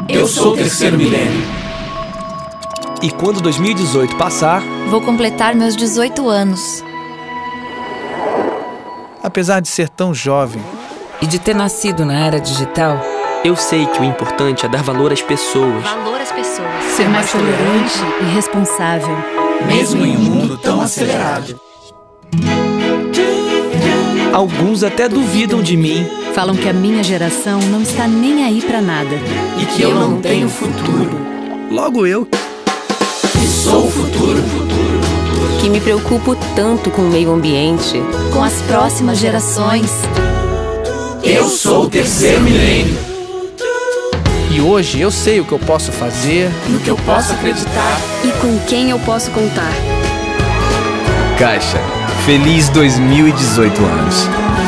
Eu sou o terceiro milênio. E quando 2018 passar, vou completar meus 18 anos. Apesar de ser tão jovem e de ter nascido na era digital, eu sei que o importante é dar valor às pessoas. Ser mais tolerante e responsável. Mesmo em um mundo tão acelerado. Alguns até duvidam de mim. Falam que a minha geração não está nem aí pra nada. E que eu não tenho futuro. Logo eu, que sou o futuro. Que me preocupo tanto com o meio ambiente. Com as próximas gerações. Eu sou o terceiro milênio. E hoje eu sei o que eu posso fazer, no que eu posso acreditar e com quem eu posso contar. Caixa, feliz 2018 anos.